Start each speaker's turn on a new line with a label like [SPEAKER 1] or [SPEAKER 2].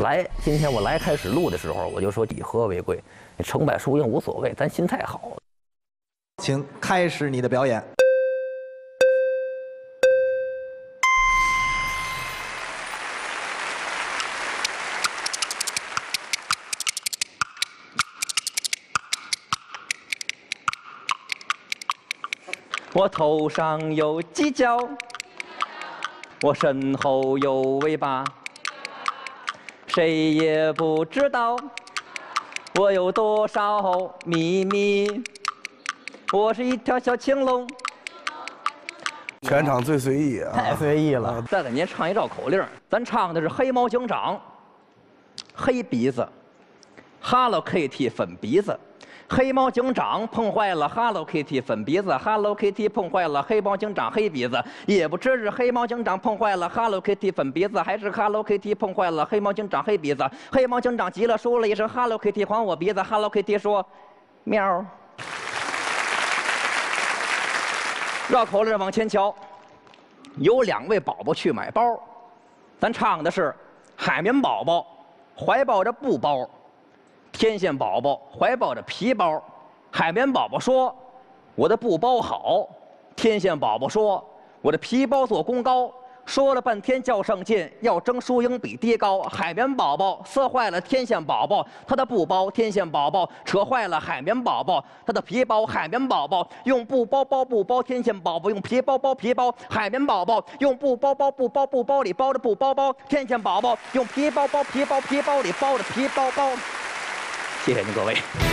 [SPEAKER 1] 今天我来开始录的时候，我就说以和为贵，成败输赢无所谓，咱心态好。
[SPEAKER 2] 请开始你的表演。
[SPEAKER 1] 我头上有犄角，我身后有尾巴，谁也不知道我有多少秘密。我是一条小青龙。
[SPEAKER 3] 全场最随意啊！
[SPEAKER 2] 太随意了。
[SPEAKER 1] 再给您唱一绕口令，咱唱的是黑猫警长，黑鼻子 ，Hello Kitty 粉鼻子。黑猫警长碰坏了 Hello Kitty 粉鼻子 ，Hello Kitty 碰坏了黑猫警长黑鼻子，也不知是黑猫警长碰坏了 Hello Kitty 粉鼻子，还是 Hello Kitty 碰坏了黑猫警长黑鼻子。黑猫警长急了，说了一声 Hello Kitty 还我鼻子 ，Hello Kitty 说，喵。绕口令往前瞧，有2位宝宝去买包，咱唱的是海绵宝宝怀抱着布包。天线宝宝怀抱着皮包，海绵宝宝说：“我的布包好。”天线宝宝说：“我的皮包做工高。”说了半天较上劲，要争输赢比低高。海绵宝宝撕坏了天线宝宝他的布包，天线宝宝扯坏了海绵宝宝他的皮包。海绵宝宝用布包包布包，天线宝宝用皮包包皮包。海绵宝宝用布包包布包，布包里包着布包包。天线宝宝用皮包包皮包，皮包里包着皮包包。谢谢您各位。